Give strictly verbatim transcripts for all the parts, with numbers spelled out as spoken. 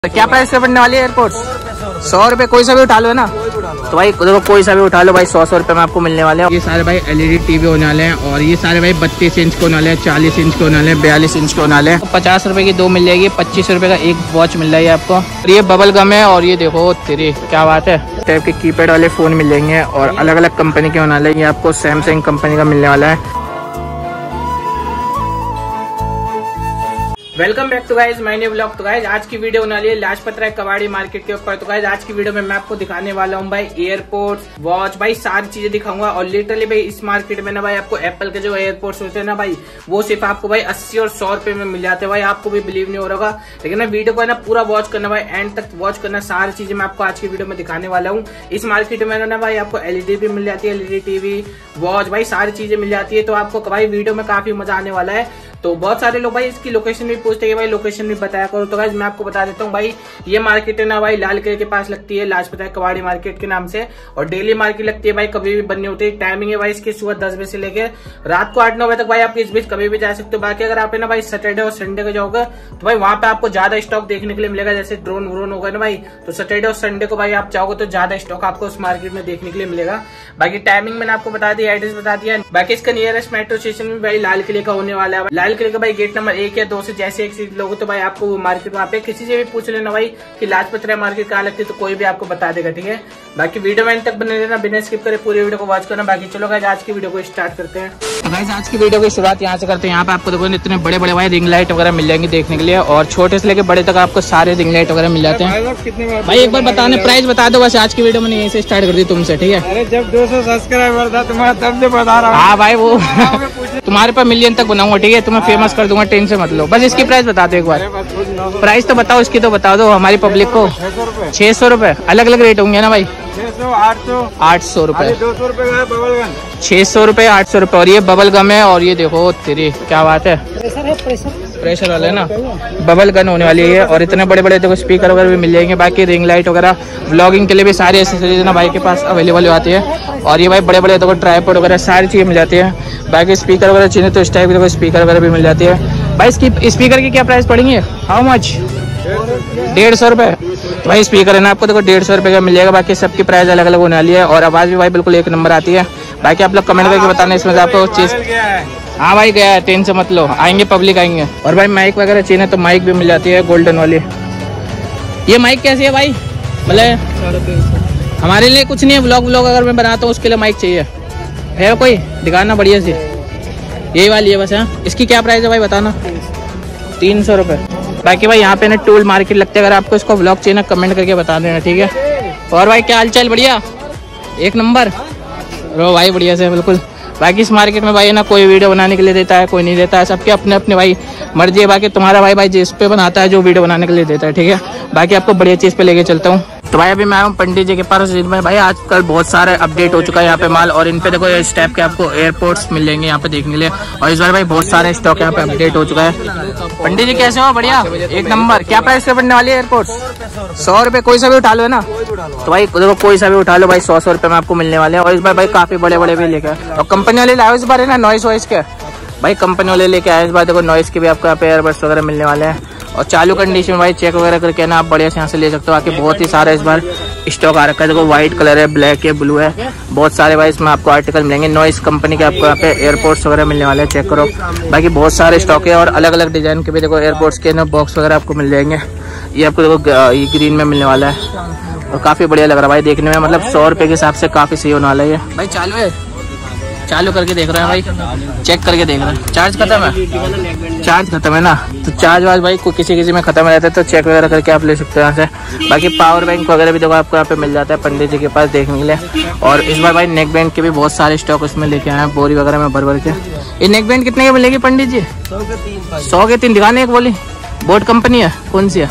क्या प्राइस पे पड़ने वाली है एयरपोर्ट? सौ रुपए कोई सा भी उठा लो है ना। तो भाई देखो कोई सा भी उठा लो भाई, सौ सौ रुपए में आपको मिलने वाले हैं। ये सारे भाई एलईडी टीवी होने वाले हैं और ये सारे भाई बत्तीस इंच के होने वाले हैं, चालीस इंच के होने वाले हैं, बयालीस इंच के होने वाले हैं। पचास रुपए की दो मिल जाएगी, पच्चीस रुपए का एक वॉच मिल रहा है आपको। और ये बबल गम है और ये देखो तेरे क्या बात है, टाइप के कीपैड वाले फोन मिल जाएंगे और अलग अलग कंपनी के होने वाले हैं। ये आपको सैमसंग कंपनी का मिलने वाला है। Welcome back to guys my new blog. तो गाइज आज की वीडियो होने वाली है लाजपत राय कबाड़ी मार्केट के ऊपर। तो गाइज आज की वीडियो में मैं आपको दिखाने वाला हूँ भाई एयरपोर्ट्स, वॉच, भाई सारी चीजें दिखाऊंगा। और लिटरली भाई इस मार्केट में ना भाई आपको एप्पल के जो एयरपोर्ट्स होते हैं ना भाई, वो सिर्फ आपको भाई अस्सी और सौ रुपए में मिल जाते हैं भाई। आपको भी बिलीव नहीं हो रहा होगा, लेकिन मैं वीडियो को ना पूरा वॉच करना भाई, एंड तक वॉच करना। सारी चीजें मैं आपको आज की वीडियो में दिखाने वाला हूँ। इस मार्केट में ना भाई आपको एलईडी भी मिल जाती है, एलईडी टीवी, वॉच, भाई सारी चीजें मिल जाती है। तो आपको भाई वीडियो में काफी मजा आने वाला है। तो बहुत सारे लोग भाई इसकी लोकेशन भी पूछते हैं, भाई लोकेशन भी बताया करो। तो गाइस मैं आपको बता देता हूँ भाई, ये मार्केट है ना भाई लाल किले के पास लगती है, लाजपत राय कबाड़ी मार्केट के नाम से। और डेली मार्केट लगती है भाई, कभी भी बंद नहीं होती। टाइमिंग है भाई इसकी सुबह दस बजे से लेकर रात को आठ नौ बजे तक भाई आप इस बीच कभी भी जा सकते हो। बाकी अगर आप ना भाई सैटरडे और संडे को जाओगे तो भाई वहां पे आपको ज्यादा स्टॉक देखने के लिए मिलेगा। जैसे ड्रोन व्रोन होगा ना भाई, तो सैटरडे और संडे को भाई आप जाओगे तो ज्यादा स्टॉक आपको उस मार्केट में देखने के लिए मिलेगा। बाकी टाइमिंग मैंने आपको बता दिया, एड्रेस बता दिया। बाकी इसका नियरेस्ट मेट्रो स्टेशन भी भाई लाल किले का होने वाला है। लाल किले का भाई गेट नंबर एक या दो से जैसे एक सीट लोगे तो भाई आपको वो मार्केट वहाँ पे किसी से भी पूछ लेना भाई कि लाजपत राय मार्केट कहाँ लगती है, तो कोई भी आपको बता देगा। ठीक है, बाकी वीडियो में तक बने रहना, बिना स्किप करे पूरी वीडियो को वॉच करना। बाकी चलो गाइस आज की वीडियो को स्टार्ट करते हैं। तो गाइस आज की वीडियो की शुरुआत यहाँ से करते हैं। यहाँ पे आपको देखो इतने बड़े बड़े भाई रिंग लाइट वगैरह मिल जाएंगे देखने के लिए, और छोटे से लेके बड़े तक आपको सारे रिंग लाइट वगैरह मिल जाते हैं। भाई एक बार बताने प्राइस बता दो बस, आज की वीडियो मैंने यहीं से स्टार्ट कर दी तुमसे। ठीक है, अरे जब दो सौ सब्सक्राइबर था तुम्हारा तब से बता रहा हूँ। हाँ भाई वो तुम्हारे पर मिलियन तक बनाऊंगा। ठीक है, तुम्हें फेमस कर दूंगा, टेंशन मत लो। बस इसकी प्राइस बता दो एक बार, प्राइस तो बताओ इसकी, तो बता दो हमारी पब्लिक को। छह सौ रुपए अलग अलग रेट होंगे ना भाई? छह सौ, आठ सौ, आठ सौ रुपए, दो सौ रुपए का बबल गम, छह सौ रुपए, आठ सौ रुपए। और ये बबल गम है और ये देखो तेरी क्या बात है, प्रेशर वाला है ना, बबल गन होने वाली है। और इतने बड़े बड़े देखो स्पीकर वगैरह भी मिल जाएंगे। बाकी रिंग लाइट वगैरह व्लॉगिंग के लिए भी सारी एसेसरीज ना भाई के पास अवेलेबल हो आती है। और ये भाई बड़े बड़े देखो ट्राइपॉड वगैरह सारी चीजें मिल जाती है। बाकी स्पीकर वगैरह चाहिए तो इस टाइप के देखो स्पीकर वगैरह भी मिल जाती है। भाई इसकी स्पीकर की क्या प्राइस पड़ेंगे? How much? डेढ़ सौ रुपए। तो भाई स्पीकर है ना आपको देखो डेढ़ सौ रुपए का मिल जाएगा। बाकी सबकी प्राइस अलग अलग होने वाली है और आवाज भी भाई बिल्कुल एक नंबर आती है। बाकी आप लोग कमेंट करके बताना इसमें से आपको चीज। हाँ भाई गया है, टेंशन मत लो, आएंगे पब्लिक आएंगे। और भाई माइक वगैरह चाहिए तो माइक भी मिल जाती है गोल्डन वाली। ये माइक कैसी है भाई? मतलब हमारे लिए कुछ नहीं है, व्लॉग व्लॉग अगर मैं बनाता हूँ उसके लिए माइक चाहिए है कोई, दिखाना बढ़िया सी। यही वाली है बस है। इसकी क्या प्राइस है भाई बताना? तीन सौ रुपये। बाकी भाई यहाँ पे ना टूल मार्केट लगते है, अगर आपको इसको व्लॉग चाहिए ना कमेंट करके बता देना। ठीक है, और भाई क्या हाल चाल? बढ़िया, एक नंबर रो भाई, बढ़िया से बिल्कुल। बाकी इस मार्केट में भाई ना कोई वीडियो बनाने के लिए देता है, कोई नहीं देता है, सबके अपने अपने भाई मर्जी है। बाकी तुम्हारा भाई भाई जिस पे बनाता है जो वीडियो बनाने के लिए देता है। ठीक है, बाकी आपको बढ़िया चीज़ पे लेके चलता हूँ। तो भाई अभी मैं हूँ पंडित जी के पास में। भाई आजकल बहुत सारे अपडेट हो चुका है यहाँ पे माल, और इन पे देखो इस टाइप के आपको एयरपोर्ट्स मिल जाएंगे यहाँ पे देखने के लिए। और इस बार भाई बहुत सारे स्टॉक यहाँ पे अपडेट हो चुका है। पंडित जी कैसे हो? बढ़िया, एक नंबर। क्या प्राइस पे पड़ने वाली है एयरपोर्ट्स? सौ रुपए कोई सा भी उठा लो है ना। तो भाई देखो कोई सा भी उठा लो भाई, सौ सौ रुपए में आपको मिलने वाले हैं। और इस बार भाई काफी बड़े बड़े भी लेके आए, और कंपनी वाले लाए इस बार है ना नॉइस वॉइस के भाई, कंपनी वाले लेके आए इस बार। देखो नॉइस के भी आपको यहाँ पे एयरबड्स वगैरह मिलने वाले हैं। और चालू कंडीशन में भाई चेक वगैरह करके ना आप बढ़िया से यहाँ से ले सकते हो। आके बहुत ही सारा इस बार स्टॉक आ रखा है। देखो व्हाइट कलर है, ब्लैक है, ब्लू है, बहुत सारे भाई इसमें आपको आर्टिकल मिलेंगे। नॉइस कंपनी के आपको यहाँ पे एयरपोर्ट्स वगैरह मिलने वाले हैं, चेक करो। बाकी बहुत सारे स्टॉक है और अलग अलग डिजाइन के भी देखो एयरपोर्ट्स के ना बॉक्स वगैरह आपको मिल जाएंगे। ये आपको देखो ये ग्रीन में मिलने वाला है और काफी बढ़िया लग रहा है भाई देखने में, मतलब सौ रुपए के हिसाब से काफी सही होने वाला है। भाई चालू है, चालू करके देख रहे हैं भाई, चेक करके देख रहे हैं। चार्ज खत्म है? चार्ज खत्म है ना, तो चार्ज वार्ज भाई को किसी किसी में खत्म रहता है, तो चेक वगैरह करके आप ले सकते हो यहाँ से। बाकी पावर बैंक वगैरह भी देखो आपको यहाँ पे मिल जाता है पंडित जी के पास देखने के लिए। और इस बार भाई नेक बैंड के भी बहुत सारे स्टॉक उसमें लेके आए हैं, बोरी वगैरह में भर भर के। ये नेक बैंड कितने की मिलेगी पंडित जी? सौ के तीन दिखाने एक बोली। बोट कंपनी है, कौन सी है?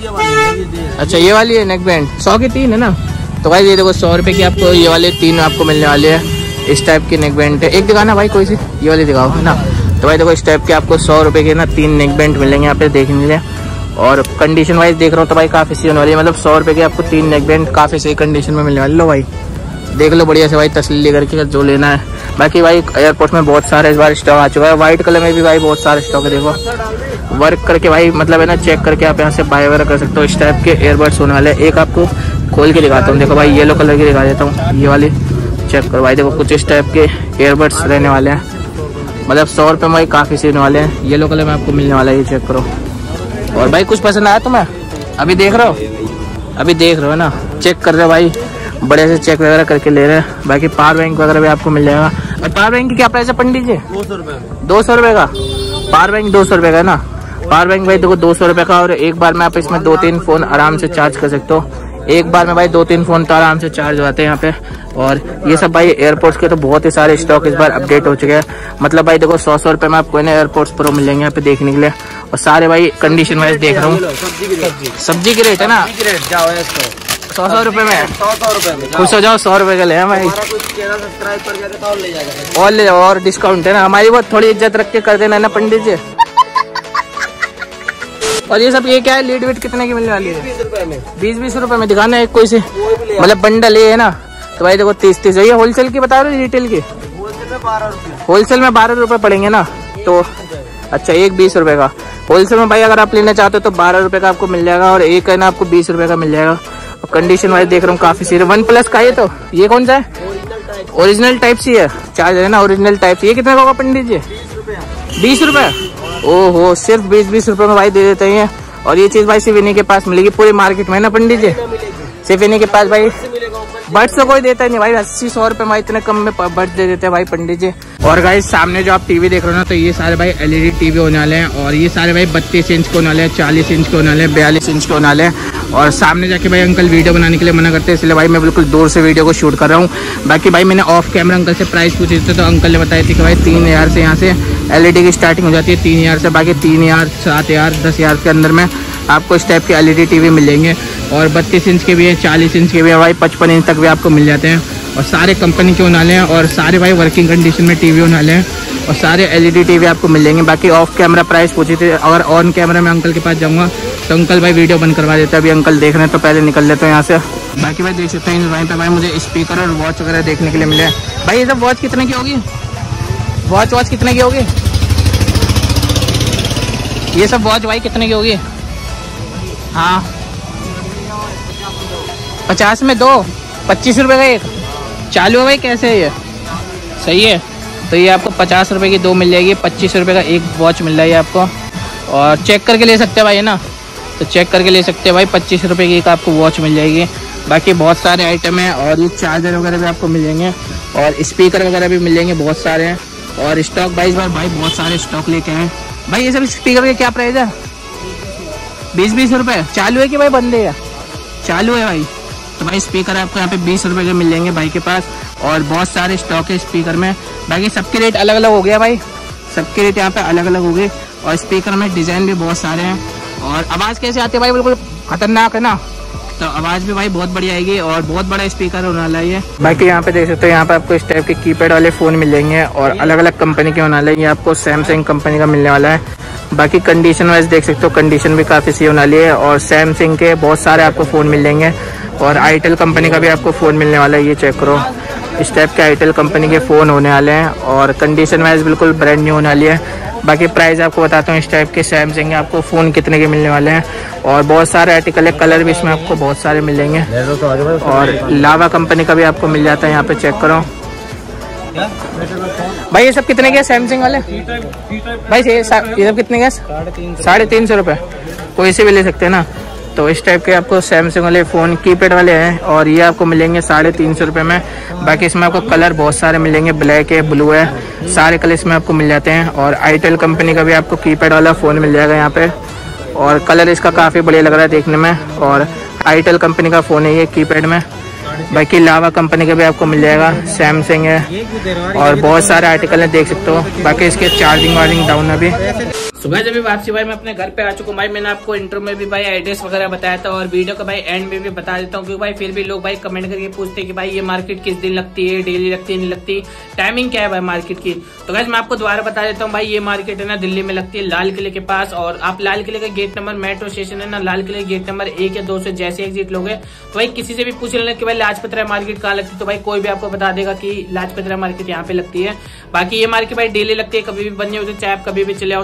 अच्छा ये वाली है नेक बैंड, सौ के तीन है ना। तो भाई ये देखो सौ रुपए की आपको ये वाले तीन आपको मिलने वाले हैं। इस टाइप की नेक बैंड है, एक दिखाना भाई कोई सी, ये वाली दिखाओ है ना। तो भाई देखो इस टाइप के आपको सौ रुपए के ना तीन नेक बैंड मिलेंगे यहाँ पे देखने के लिए। और कंडीशन वाइज देख रहा हूँ तो भाई काफी सही होने वाली है, मतलब सौ रुपए के आपको तीन नेक बैंड काफी सही कंडीशन में मिलने वाले। लो भाई देख लो बढ़िया से भाई, तसल्ली करके जो लेना है। बाकी भाई एयरपोर्ट में बहुत सारे इस बार स्टॉक आ चुका है। व्हाइट कलर में भी भाई बहुत सारे स्टॉक है देखो। वर्क करके भाई मतलब है ना चेक करके आप यहाँ से बाय वगैरह कर सकते हो। इस टाइप के एयरबड्स होने वाले हैं। एक आपको खोल के दिखाता हूँ, देखो भाई येलो कलर की दिखा देता हूँ, ये वाली चेक करो भाई, देखो कुछ इस टाइप के एयरबड्स रहने वाले हैं। मतलब सौ रुपये में भाई काफ़ी सीने वाले हैं। येलो कलर में आपको मिलने वाला है, ये चेक करो। और भाई कुछ पसंद आया तुम्हें? अभी देख रहे हो, अभी देख रहे हो ना, चेक कर रहे हो भाई, बड़े से चेक वगैरह करके ले रहे हैं। बाकी पावर बैंक वगैरह भी आपको मिल जाएगा। और पावर बैंक की क्या प्राइस है पंडित जी? दो सौ रुपये दो सौ रुपये का पावर बैंक, दो सौ रुपये का ना पावर बैंक भाई, देखो दो सौ रुपये का। और एक बार में आप इसमें दो तीन फ़ोन आराम से चार्ज कर सकते हो। एक बार में भाई दो तीन फ़ोन तो आराम से चार्ज हो जाते हैं यहाँ पे। और ये सब भाई एयरपोर्ट्स के तो बहुत ही सारे स्टॉक इस बार अपडेट हो चुके हैं। मतलब भाई देखो सौ सौ रुपये में आपको ना एयरपोर्ट्स प्रो मिलेंगे यहाँ पे देखने के लिए। और सारे भाई कंडीशन वाइज देख रहा हूँ, सब्जी की रेट है ना सौ सौ रुपये में, सौ सौ रुपये में खुश हो जाओ, सौ रुपये का ले भाई, और ले जाओ, और डिस्काउंट है ना। हमारी बहुत थोड़ी इज्जत रख के कर देना है ना पंडित जी। और ये सब ये क्या है, लीड वीड कितने की मिलने वाली है? बीस रुपए में, बीस बीस रुपए में दिखाना है कोई से, मतलब बंडल ये है ना। तो भाई देखो तीस तीस, ये होलसेल की बता रहे हो रिटेल की? होलसेल में बारह रुपए होलसेल में बारह रुपए पड़ेंगे ना। तो अच्छा एक बीस रुपए का होलसेल में भाई, अगर आप लेना चाहते हो तो बारह रुपए का आपको मिल जाएगा। और एक है ना आपको बीस रुपए का मिल जाएगा। और कंडीशन वाइज देख रहा हूँ काफी सीरे। वन प्लस का ये, तो ये कौन सा है? ओरिजिनल टाइप सी है, चार्जर है ना ओरिजिनल टाइप सी। ये कितने का होगा पंडित जी? बीस रुपए ओहो, सिर्फ बीस बीस रुपए में भाई दे देते हैं। और ये चीज भाई सिर्फ इन्हीं के पास मिलेगी पूरी मार्केट में ना पंडित जी, सिर्फ इन्हीं के पास भाई। बर्ड्स तो कोई देता ही नहीं भाई, अस्सी सौ रुपए में इतने कम में बर्ड्स दे देते हैं भाई पंडित जी। और गाइस सामने जो आप टीवी देख रहे हो ना, तो ये सारे भाई एलईडी टीवी होने वाले हैं। और ये सारे भाई बत्तीस इंच के होने वाले हैं, चालीस इंच के होने वाले हैं, बयालीस इंच के होने वाले हैं। और सामने जाके भाई अंकल वीडियो बनाने के लिए मना करते हैं, इसलिए भाई मैं बिल्कुल दूर से वीडियो को शूट कर रहा हूँ। बाकी भाई मैंने ऑफ कैमरा अंकल से प्राइस पूछे थे, तो अंकल ने बताया थी कि भाई तीन हजार से यहाँ से एलईडी की स्टार्टिंग हो जाती है, तीन हजार से। बाकी तीन हजार सात हजार दस हजार के अंदर में आपको इस टाइप के एलईडी टीवी मिलेंगे। और बत्तीस इंच के भी है, चालीस इंच के भी है भाई, पचपन इंच तक भी आपको मिल जाते हैं। और सारे कंपनी के होने वाले हैं, और सारे भाई वर्किंग कंडीशन में टीवी होने वाले हैं। और सारे एलईडी टीवी आपको मिल जाएंगे। बाकी ऑफ कैमरा प्राइस पूछी थी, अगर ऑन कैमरा में अंकल के पास जाऊँगा तो अंकल भाई वीडियो बंद करवा देते हैं। अभी अंकल देख रहे हैं तो पहले निकल लेते हैं यहाँ से। बाकी भाई देख सकते हैं वहीं पे भाई मुझे स्पीकर और वॉच वगैरह देखने के लिए मिले। भाई ये सब वॉच कितने की होगी? वॉच वॉच कितने की होगी? ये सब वॉच भाई कितने की होगी? हाँ पचास में दो, पच्चीस रुपए का एक चालू है भाई, कैसे है ये? सही है। तो ये आपको पचास रुपए की दो मिल जाएगी, पच्चीस रुपए का एक वॉच मिल रही है आपको। और चेक करके ले सकते हैं भाई, है ना, तो चेक करके ले सकते हैं भाई, पच्चीस रुपए की एक आपको वॉच मिल जाएगी। बाकी बहुत सारे आइटम हैं, और ये चार्जर वगैरह भी आपको मिल जाएंगे, और स्पीकर वगैरह भी मिल जाएंगे, बहुत सारे हैं। और स्टॉक बाइस बार भाई बहुत सारे स्टॉक लेके आए भाई। ये सब स्पीकर के क्या प्राइस है? बीस बीस रुपए चालू है कि भाई बंदे है? चालू है भाई। तो भाई स्पीकर आपको यहाँ पे बीस रुपए के मिल जाएंगे भाई के पास। और बहुत सारे स्टॉक है स्पीकर में। बाकी सबके रेट अलग अलग हो गया भाई, सबके रेट यहाँ पे अलग अलग हो गए। और स्पीकर में डिजाइन भी बहुत सारे हैं। और आवाज़ कैसे आती है भाई? बिल्कुल खतरनाक है ना, तो आवाज़ भी भाई बहुत बढ़िया आएगी। और बहुत बड़ा स्पीकर होने वाला है ये। बाकी यहाँ पे देख सकते हो, यहाँ पे आपको इस टाइप के कीपैड वाले फ़ोन मिल जाएंगे, और अलग अलग कंपनी के होने वाले हैं। ये आपको सैमसंग कंपनी का मिलने वाला है। बाकी कंडीशन वाइज देख सकते हो, कंडीशन भी काफ़ी सी होने वाली है। और सैमसंग के बहुत सारे आपको फ़ोन मिल जाएंगे। और आईटेल कंपनी का भी आपको फ़ोन मिलने वाला है, ये चेक करो, इस टाइप के आईटेल कंपनी के फ़ोन होने वाले हैं। और कंडीशन वाइज बिल्कुल ब्रांड न्यू होने वाली है। बाकी प्राइस आपको बताता हूँ, इस टाइप के सैमसंग के आपको फ़ोन कितने के मिलने वाले हैं। और बहुत सारे आर्टिकल है, कलर भी इसमें आपको बहुत सारे मिलेंगे। और लावा कंपनी का भी आपको मिल जाता है, यहाँ पे चेक करो भाई। ये सब कितने के सैमसंग वाले भाई? ये सब कितने के? साढ़े तीन सौ रुपये कोई से भी ले सकते हैं ना। तो इस टाइप के आपको सैमसंग वाले फ़ोन कीपैड वाले हैं, और ये आपको मिलेंगे साढ़े तीन सौ रुपये में। बाकी इसमें आपको कलर बहुत सारे मिलेंगे, ब्लैक है, ब्लू है, सारे कलर इसमें आपको मिल जाते हैं। और आईटेल कंपनी का भी आपको कीपैड वाला फ़ोन मिल जाएगा यहाँ पे। और कलर इसका काफ़ी बढ़िया लग रहा है देखने में। और आईटेल कंपनी का फ़ोन है ये कीपैड में। बाकी लावा कंपनी का भी आपको मिल जाएगा, सैमसंग है, और बहुत सारे आर्टिकल है देख सकते हो। बाकी इसके चार्जिंग वार्जिंग डाउन अभी। सुबह जब भी वापसी भाई मैं अपने घर पे आ चुका हूँ भाई। मैंने आपको इंट्रो में भी भाई एड्रेस वगैरह बताया था, और वीडियो का भाई एंड में भी बता देता हूँ, क्योंकि भाई फिर भी लोग भाई कमेंट करके पूछते हैं कि भाई ये मार्केट किस दिन लगती है, डेली लगती है, नहीं लगती, टाइमिंग क्या है भाई मार्केट की। तो गाइस मैं आपको दोबारा बता देता हूँ भाई, ये मार्केट है ना दिल्ली में लगती है लाल किले के पास। और आप लाल किले का गेट नंबर, मेट्रो स्टेशन है ना लाल किले गेट नंबर एक या दो से जैसे एग्जिट लोगे, तो भाई किसी से भी पूछ लेना कि भाई लाजपत राय मार्केट कहाँ लगती है, तो भाई कोई भी आपको बता देगा कि लाजपत राय मार्केट यहाँ पे लगती है। बाकी ये मार्केट भाई डेली लगती है, कभी भी बंद नहीं होती, चाहे आप कभी भी चले आओ, संडे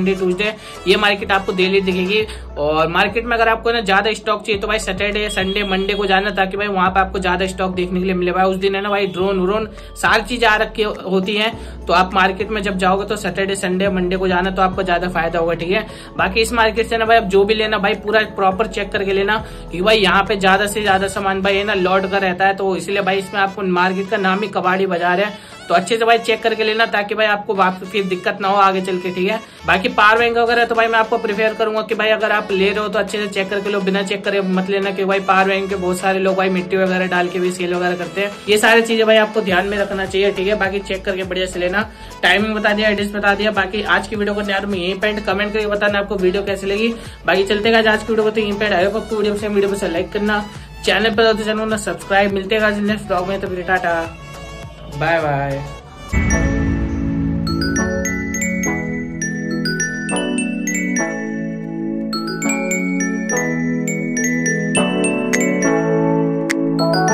मंडे ट्यूसडे ये मार्केट आपको डेली दिखेगी। और मार्केट में अगर आपको ना ज्यादा स्टॉक चाहिए तो भाई सैटरडे संडे मंडे को जाना, ताकि भाई वहां पे आपको ज्यादा स्टॉक देखने के लिए मिले। भाई उस दिन है ना भाई ड्रोन व्रोन सारी चीजें आ रखी होती है, तो आप मार्केट में जब जाओगे तो सैटरडे संडे मंडे को जाना तो आपको ज्यादा फायदा होगा, ठीक है। बाकी इस मार्केट से ना भाई आप जो भी लेना भाई पूरा प्रॉपर चेक करके लेना, क्योंकि भाई यहाँ पे ज्यादा से ज्यादा सामान भाई है ना लॉट का रहता है, तो इसलिए भाई इसमें आपको मार्केट का नाम ही कबाड़ी बाजार है, तो अच्छे से भाई चेक करके लेना, ताकि भाई आपको वापस फिर दिक्कत ना हो आगे चल के, ठीक है। बाकी पावर बैंक वगैरह तो भाई मैं आपको प्रेफर करूंगा कि भाई अगर आप ले रहे हो तो अच्छे से चेक करके लो, बिना चेक करे मत लेना, कि भाई पावर बैंक के बहुत सारे लोग भाई मिट्टी वगैरह डाल के भी सेल वगैरह करते हैं। ये सारी चीजें भाई आपको ध्यान में रखना चाहिए, ठीक है। बाकी चेक करके बढ़िया से लेना। टाइमिंग बता दिया, एड्रेस बता दिया। बाकी आज की वीडियो को यार मैं यहीं पे कमेंट करके बताना आपको वीडियो कैसी लगी। बाकी चलते गए आज की वीडियो को तो यहीं पे आए आपको वीडियो से वीडियो को लाइक करना, चैनल पर तो चैनल सब्सक्राइब। मिलते हैं नेक्स्ट ब्लॉग में, तो फिर टाटा बाय बाय। you